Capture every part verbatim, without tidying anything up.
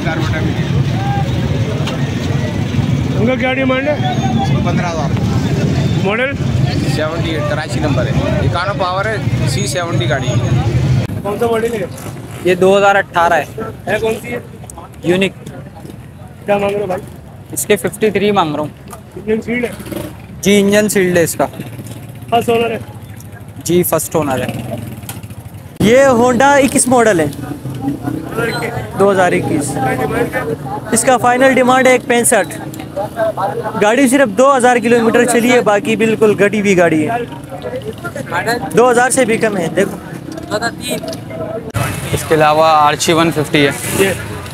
उनका क्या डिमांड है? पंद्रह हज़ार। Model seventy eight Karachi number है। इकानो पावर है, सी सेवेंटी गाड़ी है। कौन सा मॉडल है? ये दो हज़ार अठारह है। है कौन सी है? यूनिक। क्या मांग रहे हो भाई? इसके तिरेपन मांग रहा हूँ। इंजन सील्ड है? जी इंजन सील्ड है इसका। फर्स्ट ओनर है? जी फर्स्ट ओनर है। ये होंडा इक्कीस मॉडल है, दो हज़ार इक्कीस। इसका फाइनल डिमांड है एक पैंसठ। गाड़ी सिर्फ दो हज़ार किलोमीटर चली है, बाकी बिल्कुल घटी हुई गाड़ी है। दो हज़ार से भी कम है। देखो इसके अलावा आर्ची वन फिफ्टी है। ये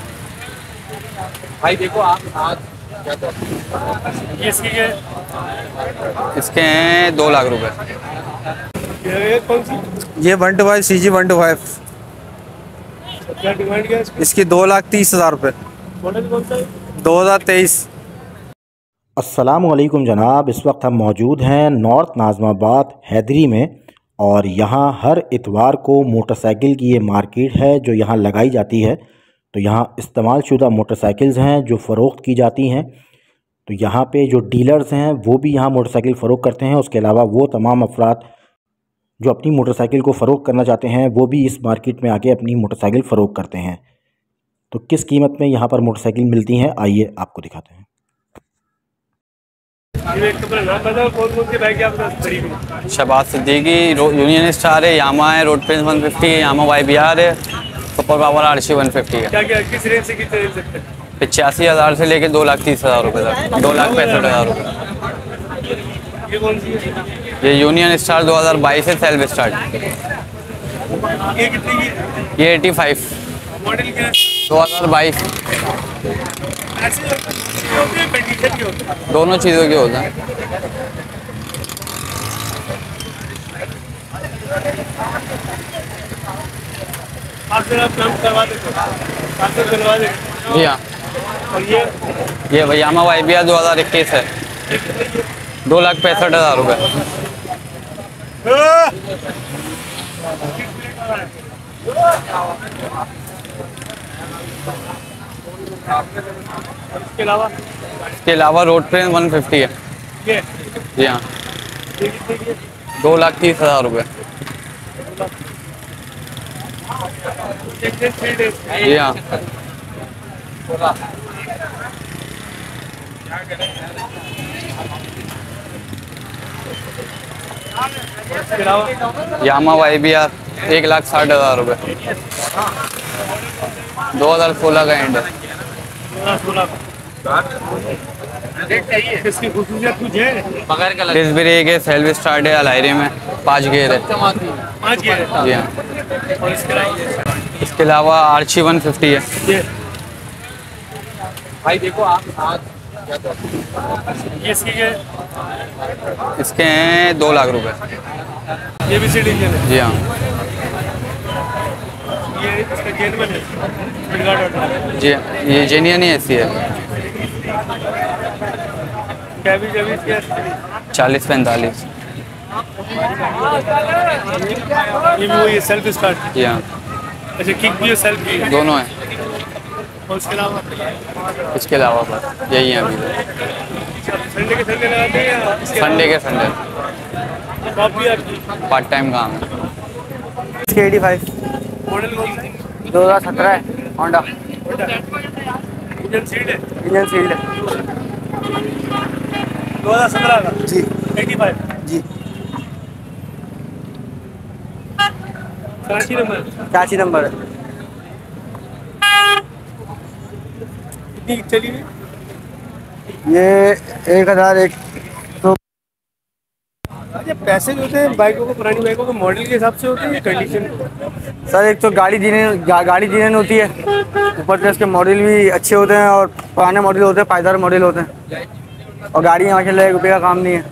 भाई देखो आप आज ये इसकी क्या है? इसके हैं दो लाख रुपए। ये कौन सी? ये one two five C G one two five. क्या डिमांड क्या है इसकी? इसकी दो लाख तीस हज़ार रुपये। मॉडल कौन सा है? दो हज़ार तेईस। अस्सलामुअलैकुम जनाब, इस वक्त हम मौजूद हैं नॉर्थ नाज़िमाबाद हैदरी में, और यहाँ हर इतवार को मोटरसाइकिल की ये मार्केट है जो यहाँ लगाई जाती है। तो यहाँ इस्तेमाल शुदा मोटरसाइकिल्स हैं जो फ़रोख्त की जाती हैं। तो यहाँ पे जो डीलर्स हैं वो भी यहाँ मोटरसाइकिल फ़रोख्त करते हैं। उसके अलावा वो तमाम अफराद जो अपनी मोटरसाइकिल को फ़रोख्त करना चाहते हैं वो भी इस मार्केट में आके अपनी मोटरसाइकिल फ़रोख्त करते हैं। तो किस कीमत में यहाँ पर मोटरसाइकिल मिलती हैं, आइए आपको दिखाते हैं। शहबाज सिद्दीकी, यूनियन स्टार है, यामा है, रोड प्रिंस वन फिफ्टी है, यामा वाई बी आर है, सुपर पावर आर्ची वन फिफ्टी है। क्या क्या किस रेंज से कितने रेंज तक? पचासी हज़ार से लेके दो लाख तीस हज़ार रुपये तक, दो लाख पैंसठ हज़ार रुपये। ये कौन सी है? ये यूनियन स्टार दो हज़ार बाईस है, सेल्फ स्टार्ट। ये कितनी की? ये एटी फाइव मॉडल क्या है? दो हज़ार बाईस। ऐसे होते हैं, कंडीशन के होते हैं। दोनों चीज़ों के होता है। आप जरा काम करवा देते हो? आपसे करवा देते? जी हाँ। और ये ये भाई यामा वाई बी आर दो हज़ार इक्कीस है, दो लाख पैंसठ हज़ार रुपये। इसके अलावा इसके अलावा रोड प्रिंस वन फिफ्टी है। ये जी हाँ, ये कितने की है? दो लाख तीस हज़ार रुपये। जी हाँ। इसके अलावा यामा वाई बी आर एक लाख साठ हज़ार रुपये, दो हज़ार सोलह का एंड है। इसकी खूबसूरत कुछ है? डिस्क ब्रेक है, सेल्फ स्टार्ट है, अलायरे में पाँच गेयर है। पाँच की है। जी हाँ। और इसके अलावा इसके अलावा आर्ची वन फिफ्टी है। ये भाई देखो आप आज ये इसकी क्या है? इसके हैं दो लाख रुपए। ये भी सीट इंजन है? जी हाँ। ये इसका जेनवन है? Midgard order? जी हाँ, ये जेन्युइन ही ऐसी है। कैबी कैबी इसकी है? चालीस पैंतालीस। ये भी वही है, सेल्फ स्टार्ट? जी हाँ, अच्छा, किक भी है, सेल्फ भी है? दोनों हैं। और इसके अलावा इसके अलावा बस यही है अभी। संडे के संडे लगाते हैं या इसके संडे के संडे अलावा शॉप भी आपकी? पार्ट टाइम काम है। इसके एटी फाइव। मॉडल कौन सा है? दो हज़ार सत्रह है, होंडा। इंजन सीट है? इंजन सील्ड है। दो हज़ार सत्रह का? जी एटी फाइव? जी। कराची नंबर? कराची नंबर है। कितनी चली हुई? ये एक हज़ार एक सौ। अच्छा, पैसे जो होते हैं बाइकों को, पुरानी बाइकों को मॉडल के हिसाब से होते हैं या कंडीशन? सर एक तो गाड़ी जीने गा, गाड़ी जीने होती है, ऊपर से इसके मॉडल भी अच्छे होते हैं और पुराने मॉडल होते हैं, पायदार मॉडल होते हैं, और गाड़ी माशाल्लाह एक रुपये का काम नहीं है।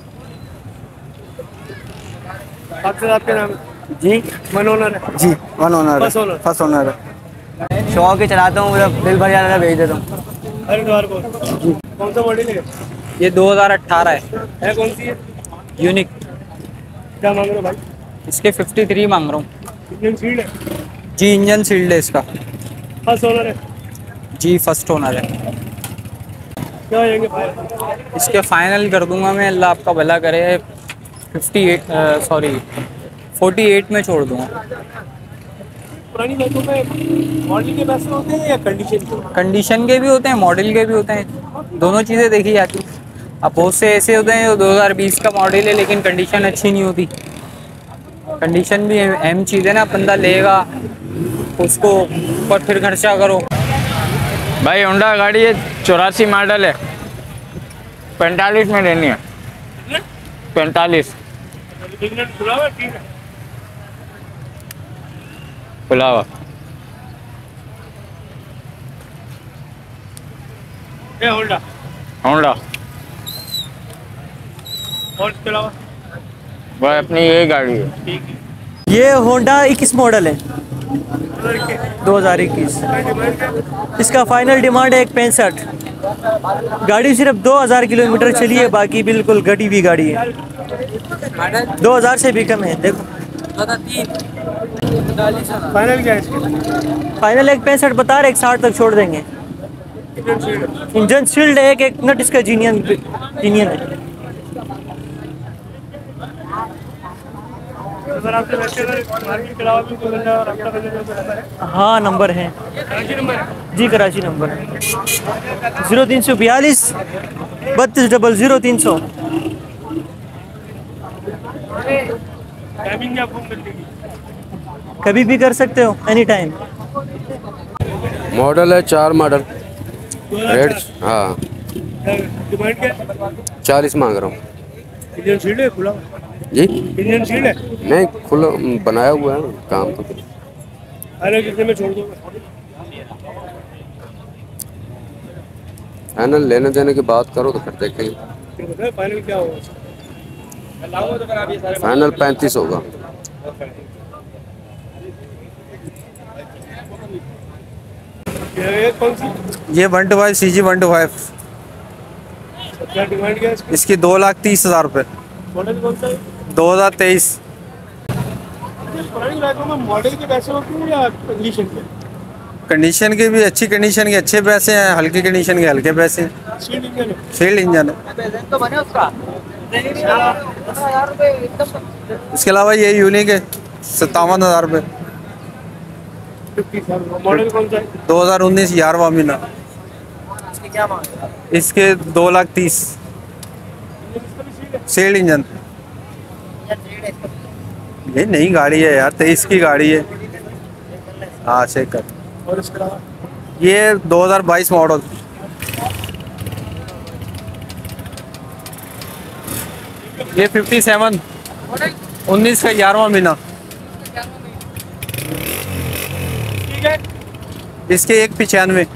आपसे आपके नाम? जी वन ओनर है? जी one owner first owner? First owner है। शौक के चलाता हूँ, मतलब बिल भर जाता है, भेज देता हूँ। हरिद्वार को? कौन सा मॉडल है? ये दो हज़ार अठारह है। है कौन सी है? यूनिक। क्या मांग रहे हो भाई? इसके तिरेपन मांग रहा हूँ। इंजन सील्ड है? जी इंजन सील्ड है इसका। फर्स्ट ओनर है? जी फर्स्ट ओनर है। क्या हो जाएंगे फाइनल? इसके फाइनल कर दूंगा मैं, अल्लाह आपका भला करे, fifty eight sorry forty eight में छोड़ दूंगा। पुरानी बाइकों में मॉडल के पैसे होते हैं या कंडीशन के? कंडीशन के भी होते हैं, मॉडल के भी होते हैं, दोनों चीज़ें देखी जाती हैं। अब बहुत से ऐसे होते हैं जो दो हज़ार बीस का मॉडल है लेकिन कंडीशन अच्छी नहीं होती। कंडीशन भी अहम चीज़ है ना, बंदा लेगा उसको पर फिर खर्चा करो। भाई होंडा गाड़ी है, चौरासी मॉडल है, पैंतालीस में लेनी है। पैंतालीस खुला हुआ ठीक है। खुला हुआ। ये होंडा होंडा और इसके अलावा भाई अपनी यही गाड़ी है। ठीक है। ये होंडा इक्कीस मॉडल है, दो हज़ार इक्कीस। इसका फाइनल डिमांड है एक पैंसठ। गाड़ी सिर्फ दो हज़ार किलोमीटर चली है, बाकी बिल्कुल घटी हुई गाड़ी है, दो हज़ार से भी कम है। देखो फाइनल क्या है इसके? फाइनल एक पैंसठ बता रहे, एक साठ तक छोड़ देंगे। इंजन शील्ड है, एक एक नट इसका जीनियन जीनियन है। अगर आपसे वैसे अगर मार्केट के अलावा भी कोई बंदा रब्ता करने का चाहता है? हाँ नंबर है कराची नंबर है? जी, कराची नंबर है जीरो तीन सौ बयालीस बत्तीस डबल जीरो तीन सौ। टाइमिंग क्या फोन कर देगी? कभी भी कर सकते हो, एनी टाइम। मॉडल है चार मॉडल रेड। हाँ डिमांड क्या है? चालीस मांग रहा हूँ इंजन शील्ड है खुला? जी। इंजन शील्ड है? नहीं खुला बनाया हुआ है काम तो। अरे कितने में छोड़ दूँगा? फाइनल लेने देने की बात करो तो फिर देखेंगे। फाइनल क्या होगा? फाइनल पैंतीस होगा। ये कौन सी? ये one two five C G one two five, क्या डिमांड क्या है इसकी? इसकी दो लाख तीस हज़ार रुपये, मॉडल कौन सा है? दो हज़ार तेईस। पुरानी बाइकों में मॉडल के पैसे होते हैं या कंडीशन के? कंडीशन के भी, अच्छी कंडीशन के अच्छे पैसे हैं, हल्की कंडीशन के हल्के पैसे हैं। शील्ड इंजन है? फील्ड इंजन है। इसके अलावा ये यूनिक है, सत्तावन हज़ार रुपये, मॉडल कौन सा है? दो हज़ार उन्नीस ग्यारहवां महीना। इसके दो लाख तीस, सेल इंजन। ये नई गाड़ी है यार, तेईस की गाड़ी है। हाँ चेक कर। और इसके अलावा ये दो हज़ार बाईस मॉडल, ये फिफ्टी सेवन, उन्नीस का ग्यारहवां महीना। ठीक है। इसके एक पिचानवे,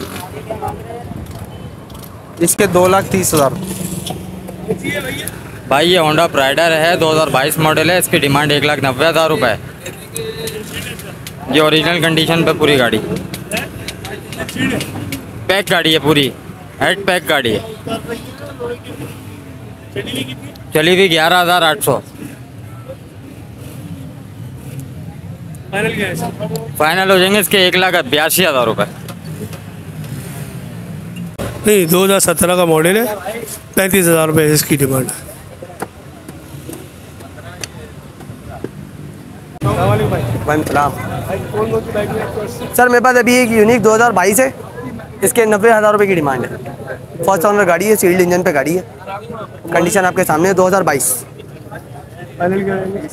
इसके दो लाख तीस हज़ार। भाई ये होंडा प्राइडर है, दो हज़ार बाईस मॉडल है, इसकी डिमांड एक लाख नब्बे हज़ार रुपये है। ये ओरिजिनल कंडीशन पे पूरी गाड़ी, पैक गाड़ी है पूरी, हेड पैक गाड़ी है। चली हुई ग्यारह हज़ार आठ सौ। फाइनल क्या है इसका? फाइनल हो जाएंगे इसके एक लाख बयासी हज़ार रुपये। नहीं, दो हज़ार सत्रह का मॉडल है, पैंतीस हज़ार रुपये इसकी डिमांड है। वालेकुम सलाम। कौन कौन सी बाइक है? सर मेरे पास अभी एक यूनिक दो हज़ार बाईस है, इसके नब्बे हज़ार रुपये की डिमांड है। फर्स्ट ओनर गाड़ी है, सील्ड इंजन पे गाड़ी है, कंडीशन आपके सामने है, दो हज़ार बाईस। फाइनल क्या है?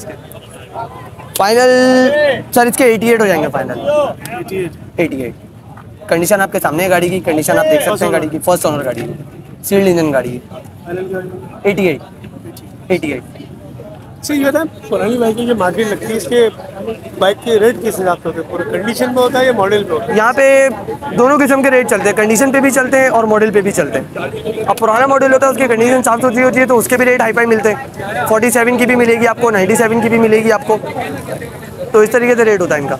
फाइनल सर इसके अठासी हो जाएंगे फाइनल, अठासी। कंडीशन आपके सामने है गाड़ी की, कंडीशन आप देख सकते हैं गाड़ी की, फर्स्ट ओनर गाड़ी है, सील्ड इंजन गाड़ी है, फाइनल क्या है? अठासी अठासी। सही बता, पुरानी बाइकें जो मार्केट लगती है, इसके बाइक के रेट किस हिसाब से होते हैं? पूरे कंडीशन में होता है या मॉडल पे होता है? यहाँ पे दोनों किस्म के रेट चलते हैं, कंडीशन पे भी चलते हैं और मॉडल पे भी चलते हैं। अब पुराना मॉडल होता है उसकी कंडीशन साफ सुथरी होती है तो उसके भी रेट हाई फाई मिलते हैं। सैंतालीस की भी मिलेगी आपको, सत्तानवे की भी मिलेगी आपको, तो इस तरीके से रेट होता है इनका।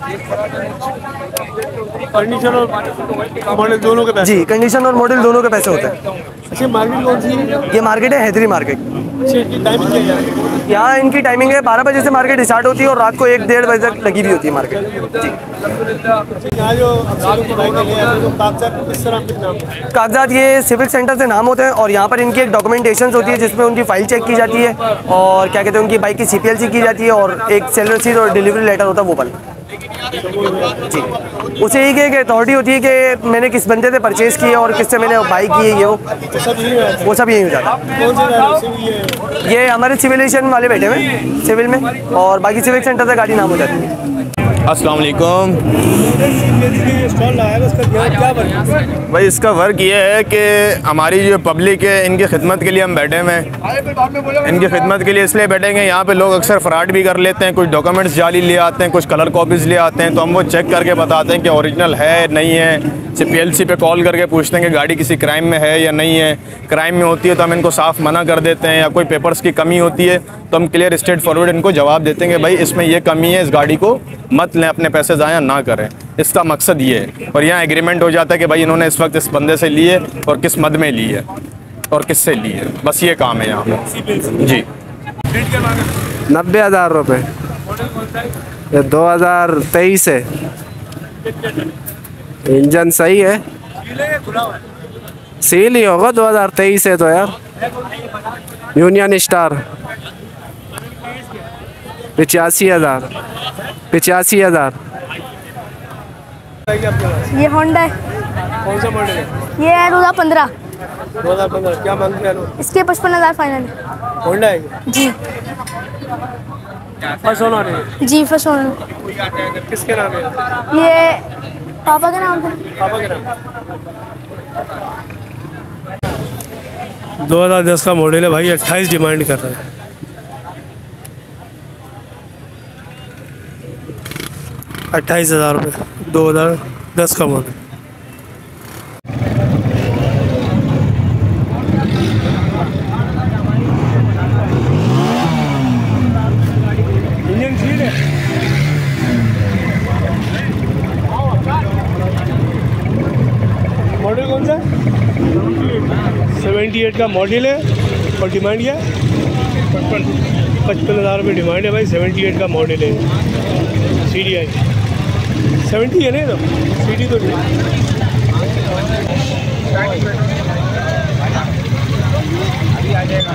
कंडीशन और मॉडल दोनों के पैसे? जी, कंडीशन और मॉडल दोनों के पैसे होते हैं। अच्छा, मार्केट कौन सी है? ये मार्केट है हैदरी मार्केट। अच्छा, इसकी टाइमिंग क्या है? यहाँ इनकी टाइमिंग है बारह बजे से मार्केट स्टार्ट होती है और रात को एक डेढ़ बजे तक लगी हुई होती है मार्केट जी। यहाँ जो अफसरों की बाइकें हैं तो कागजात किस तरह के नाम है? कागजात ये सिविक सेंटर से नाम होते हैं और यहाँ पर इनकी एक डॉक्यूमेंटेशन होती है जिसमें उनकी फाइल चेक की जाती है और क्या कहते हैं उनकी बाइक की सी पी एल सी की जाती है और एक सेल रसीद और डिलीवरी लेटर होता है वो बन जी। उसे ही एक अथॉरिटी होती है कि मैंने किस बंदे से परचेज़ की है और किससे मैंने बाइक की है, ये वो वो सब यही हो जाता है। ये हमारे सिविलाइजेशन वाले बैठे हुए सिविल में और बाकी सिविक सेंटर से गाड़ी नाम हो जाती है। अस्सलाम वालेकुम भाई, इसका वर्क ये है कि हमारी जो पब्लिक है इनकी खिदमत के लिए हम बैठे हुए हैं। इनकी खिदमत के लिए इसलिए बैठेंगे, यहाँ पे लोग अक्सर फ्रॉड भी कर लेते हैं, कुछ डॉक्यूमेंट्स जाली ले आते हैं, कुछ कलर कॉपीज़ ले आते हैं, तो हम वो चेक करके बताते हैं कि ओरिजिनल है नहीं है। पी एल सी पे कॉल करके पूछते हैं कि गाड़ी किसी क्राइम में है या नहीं है। क्राइम में होती है तो हम इनको साफ मना कर देते हैं, या कोई पेपर्स की कमी होती है तो हम क्लियर स्ट्रेट फॉरवर्ड इनको जवाब देते हैं कि भाई इसमें ये कमी है, इस गाड़ी को मत लें, अपने पैसे ज़ाया ना करें। इसका मकसद ये है और यहाँ एग्रीमेंट हो जाता है कि भाई इन्होंने इस वक्त इस बंदे से लिए और किस मद में लिए और किससे लिए, बस ये काम है यहाँ पे जी। नब्बे हज़ार रुपये, ये दो हज़ार तेईस है, इंजन सही है, सील ही होगा, दो हज़ार तेईस है तो यार। यूनियन स्टार पिचासी हज़ार पिचासी हज़ार ये होंडा है। कौन सा मॉडल है? ये है दो हज़ार पंद्रह। दो हज़ार पंद्रह क्या मांगते हैं लोग? इसके पचपन हज़ार फाइनल है। होंडा है जी। फर्स्ट ओनर है जी, फर्स्ट ओनर। किसके नाम है? ये पापा के नाम पे। पापा के नाम। दो हज़ार दस का मॉडल है भाई, अट्ठाईस डिमांड कर रहा है। अट्ठाईस हज़ार रुपये, दो हज़ार दस का मॉडल। इंजन सील है। मॉडल कौन सा? सेवेंटी एट का मॉडल है और डिमांड क्या? पचपन पचपन हज़ार रुपये डिमांड है भाई। सेवेंटी एट का मॉडल है, सी डी आई सेवेंटी है नहीं तो सी डी तो नहीं। अभी आ जाएगा।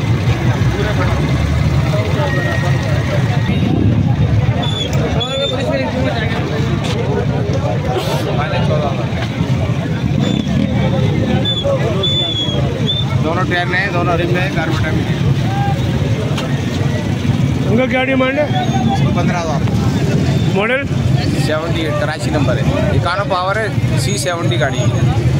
दोनों टायर में, दोनों रिम में, कार्बोरेटर में। उनका क्या डिमांड है? पंद्रह हज़ार। Model seventy eight Karachi number है, इकानो पावर है, सी सेवेंटी गाड़ी है।